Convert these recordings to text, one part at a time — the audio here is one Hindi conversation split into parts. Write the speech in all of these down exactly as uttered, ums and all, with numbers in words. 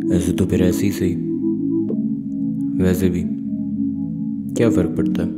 ऐसे तो फिर ऐसे ही सही, वैसे भी क्या फर्क पड़ता है।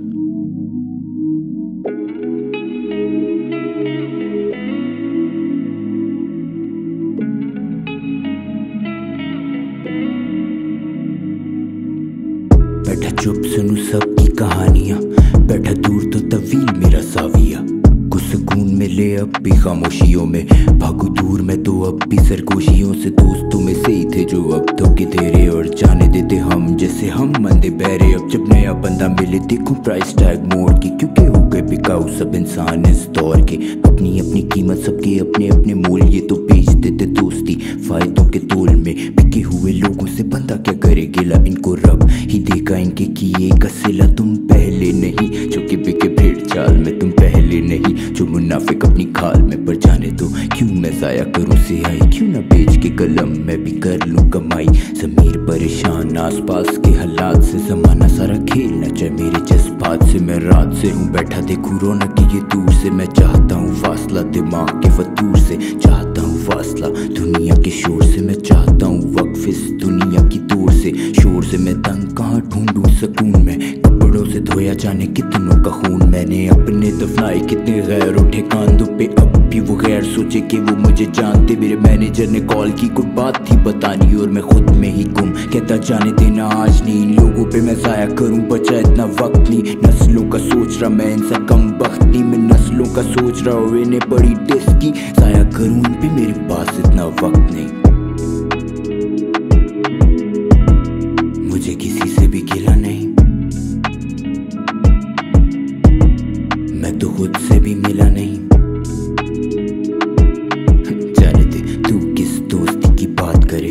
बैठा चुप सुनू सबकी कहानियां, बैठा दूर तो तवील मेरा साविया। कुछ सुकून मिले अब भी खामोशियों में, भागू दूर मैं तो अब भी सरगोशियों से। दोस्तों में से ही थे जो अब धोखे दे रहे और जाने देते हम जैसे हम मंदे बहरे। अब जब नया बंदा मिले देखो प्राइस टैग मोड़ के, क्योंकि हो गए बिकाऊ सब इंसान इस दौर के। अपनी अपनी कीमत सबके अपने अपने मूल, ये तो बेच देते दोस्ती फायदों के तोल में। बिके हुए लोगों से बंदा क्या करे गिला, इनको रब ही देगा इनके किए का सिला। तुम पहले नहीं जो कि बिके भेड़ चाल में, तुम पहले नहीं जो मुनाफिक अपनी खाल में। पर जाने दो क्यों मैं जाया करूं से आई, क्यों ना बेच के कलम मैं भी कर लूं कमाई। जमीर परेशान आसपास के हालात से, जमाना सारा खेलना चाहे मेरे जज्बात से। मैं रात से हूँ बैठा देखूं रौनक ये दूर से, मैं चाहता हूँ फासला दिमाग के फतूर से। चाहता हूँ फासला दुनिया के शोर से, मैं चाहता हूँ वक्फ इस दुनिया की दूर से। शोर से मैं तंग कहाँ ढूंढूं सकून में, कपड़ों से धोया जाने कितनों का खून। मैंने अपने दफनाए कितने गैर उठे कांधों पे, अब भी वो गैर सोचे कि वो मुझे जानते। मेरे मैनेजर ने कॉल की कोई बात थी बतानी और मैं खुद में ही गुम। कहता जाने देना आज नहीं, इन लोगों पे मैं जाया करूं बचा इतना वक्त नहीं। नस्लों का सोच रहा मैं इनसे कम वक्त नहीं, मैं नस्लों का सोच रहा हूँ इन्हें बड़ी टेस्ट की। जाया करूं इन पे मेरे पास इतना वक्त नहीं। मुझे किसी से भी गिला नहीं, मैं तो खुद से भी मिला नहीं। जाने दे तू किस दोस्ती की बात करे,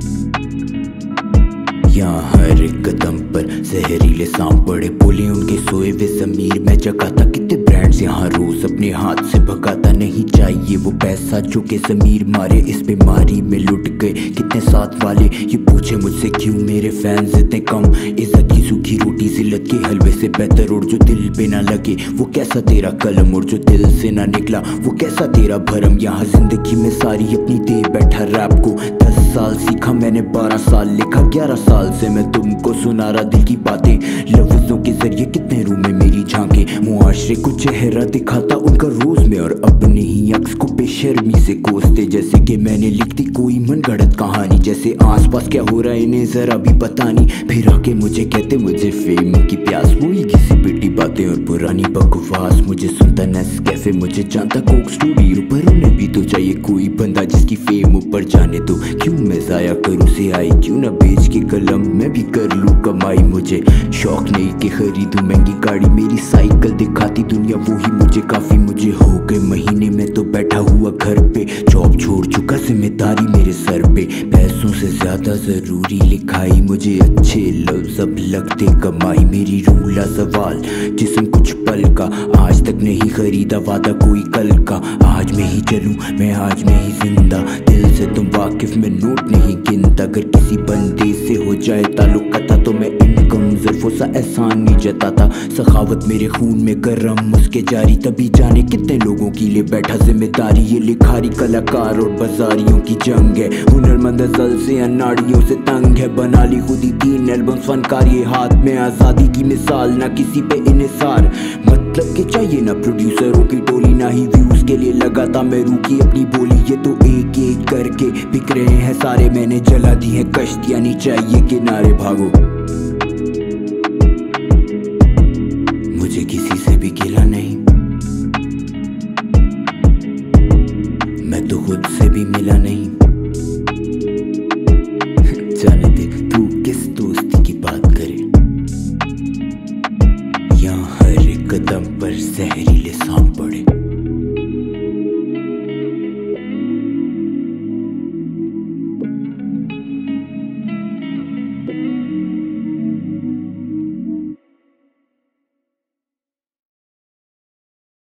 यहाँ हर एक कदम पर जहरीले सांप पड़े। बोले उनके सोए वे जमीर में जगाता, कितने ब्रांड्स यहाँ रोज अपने हाथ से भगाता। नहीं चाहिए वो पैसा जो के जमीर मारे, इस बीमारी में लुट गए कितने साथ वाले। ये पूछे मुझसे क्यों मेरे फैंस इतने कम, इज्जत की सूखी रोटी जिल्लत के हलवे से बेहतर। और जो दिल पे ना लगे वो कैसा तेरा कलम, और जो दिल से ना निकला वो कैसा तेरा भरम। यहाँ जिंदगी में सारी अपनी दे बैठा रैप को, दस साल सीखा मैंने बारह साल लिखा। ग्यारह साल से मैं तुमको सुना रहा दिल की बातें, लफ्जों के जरिए कितने रूह में मेरी झांके। मुआशरे को चेहरा दिखाता उनका रोज में, और अपने ही अक्स को बेशर्मी से कोसते। जैसे कि मैंने लिख दी कोई मनगढ़ंत कहानी, जैसे आसपास क्या हो रहा है इन्हें जरा भी पता नहीं। फिर आके मुझे कहते मुझे फेम की प्यास, वही किसी बेटी बातें और पुरानी बकवास। मुझे सुनता नेस कैफे, मुझे जानता कोक स्टूडियो, पर उन्हें भी तो चाहिए कोई बंदा जिसकी फेम ऊपर जाने दो। क्यों मैं जाया करूं से आई, क्यों ना बेच के कलम मैं भी कर लूं कमाई। मुझे शौक नहीं कि खरीदूं महंगी गाड़ी, मेरी साइकिल दिखाती दुनिया वही मुझे काफी। मुझे हो गए महीने में तो बैठा हुआ घर पे, जॉब छोड़ चुका जिम्मेदारी मेरे सर पे। पैसों से ज्यादा जरूरी लिखाई, मुझे अच्छे लफ्ज अब लगते कमाई। मेरी रूला सवाल जिस्म कुछ पल का, आज तक नहीं खरीदा वादा कोई कल का। आज में ही चलूं मैं आज में ही जिंदा, दिल से तुम वाकिफ में नोट नहीं गिनता। अगर किसी बंदे से हो जाए ताल्लुक कता तो मैं इनकम ज़र्फ़ों सा एहसान नहीं जताता। सखावत मेरे खून में गरम उसके जारी, तभी जाने कितने लोगों के लिए बैठा जिम्मेदारी। ये लिखारी कलाकार और बाजारियों की जंग है, हुनरमंद अज़ल से अनाड़ियों से तंग है। बना ली खुद ही तीन एल्बम फनकार, ये हाथ में आज़ादी की मिसाल, ना किसी पे इन्हिसार। मतलब के चाहिए ना प्रोड्यूसरों की टोली, ना ही व्यूज के लिए लगाता मैं रूकी अपनी बोली। ये तो एक एक करके बिक रहे हैं सारे, मैंने जला दी है कश्तियां, नहीं चाहिए किनारे भागो।